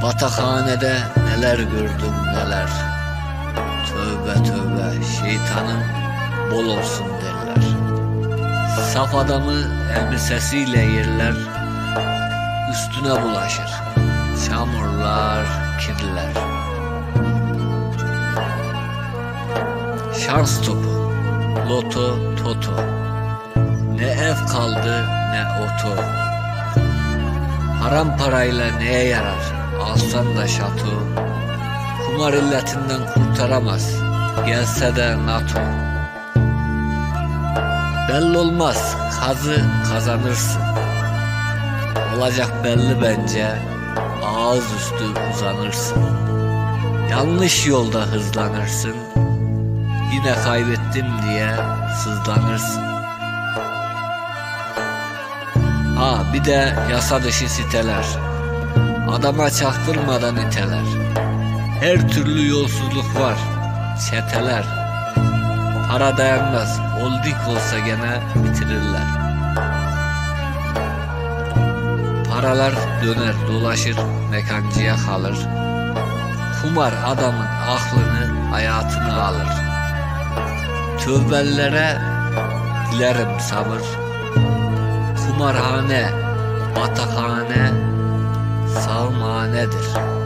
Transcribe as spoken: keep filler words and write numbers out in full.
Batakhanede neler gördüm neler. Tövbe tövbe, şeytanın bol olsun derler. Saf adamı elbisesiyle yerler, üstüne bulaşır çamurlar, kirler. Şans topu, loto, toto, ne ev kaldı ne oto. Haram parayla neye yarar, alsan da şato. Kumar illetinden kurtaramaz, gelse de NATO. Belli olmaz, kazı kazanırsın. Olacak belli bence, ağız üstü uzanırsın. Yanlış yolda hızlanırsın, yine kaybettim diye sızlanırsın. Ha bir de yasa dışı siteler, adama çaktırmadan iteler. Her türlü yolsuzluk var, çeteler. Para dayanmaz, holding olsa gene bitirirler. Paralar döner dolaşır, mekancıya kalır. Kumar adamın aklını, hayatını alır. Tövbellere dilerim sabır. Kumarhane, batakhane, sağımhanedir.